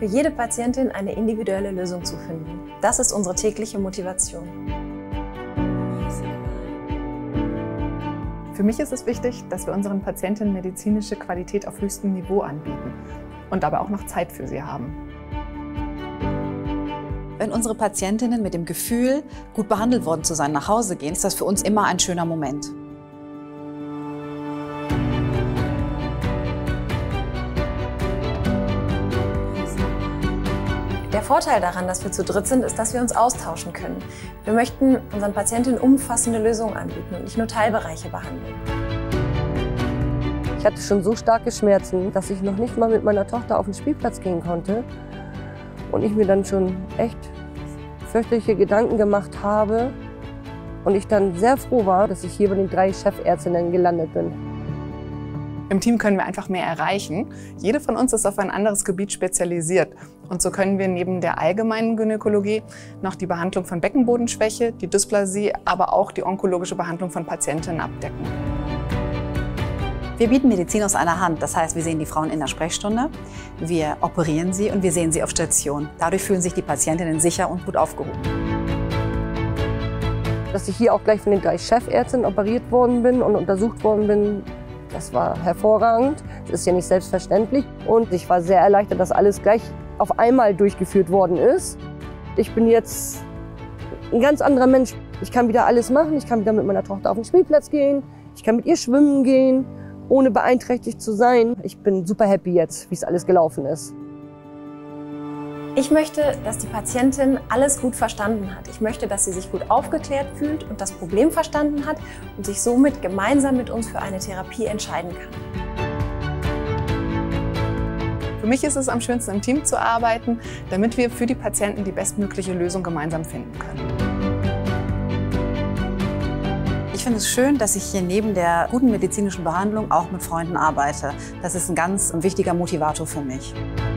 für jede Patientin eine individuelle Lösung zu finden. Das ist unsere tägliche Motivation. Für mich ist es wichtig, dass wir unseren Patientinnen medizinische Qualität auf höchstem Niveau anbieten und dabei auch noch Zeit für sie haben. Wenn unsere Patientinnen mit dem Gefühl, gut behandelt worden zu sein, nach Hause gehen, ist das für uns immer ein schöner Moment. Der Vorteil daran, dass wir zu dritt sind, ist, dass wir uns austauschen können. Wir möchten unseren Patientinnen umfassende Lösungen anbieten und nicht nur Teilbereiche behandeln. Ich hatte schon so starke Schmerzen, dass ich noch nicht mal mit meiner Tochter auf den Spielplatz gehen konnte. Und ich mir dann schon echt fürchterliche Gedanken gemacht habe. Und ich dann sehr froh war, dass ich hier bei den 3 Chefärztinnen gelandet bin. Im Team können wir einfach mehr erreichen. Jede von uns ist auf ein anderes Gebiet spezialisiert. Und so können wir neben der allgemeinen Gynäkologie noch die Behandlung von Beckenbodenschwäche, die Dysplasie, aber auch die onkologische Behandlung von Patientinnen abdecken. Wir bieten Medizin aus einer Hand. Das heißt, wir sehen die Frauen in der Sprechstunde, wir operieren sie und wir sehen sie auf Station. Dadurch fühlen sich die Patientinnen sicher und gut aufgehoben. Dass ich hier auch gleich von den 3 Chefärztinnen operiert worden bin und untersucht worden bin, das war hervorragend. Das ist ja nicht selbstverständlich. Und ich war sehr erleichtert, dass alles gleich auf einmal durchgeführt worden ist. Ich bin jetzt ein ganz anderer Mensch. Ich kann wieder alles machen. Ich kann wieder mit meiner Tochter auf den Spielplatz gehen. Ich kann mit ihr schwimmen gehen, ohne beeinträchtigt zu sein. Ich bin super happy jetzt, wie es alles gelaufen ist. Ich möchte, dass die Patientin alles gut verstanden hat. Ich möchte, dass sie sich gut aufgeklärt fühlt und das Problem verstanden hat und sich somit gemeinsam mit uns für eine Therapie entscheiden kann. Für mich ist es am schönsten, im Team zu arbeiten, damit wir für die Patienten die bestmögliche Lösung gemeinsam finden können. Ich finde es schön, dass ich hier neben der guten medizinischen Behandlung auch mit Freunden arbeite. Das ist ein ganz wichtiger Motivator für mich.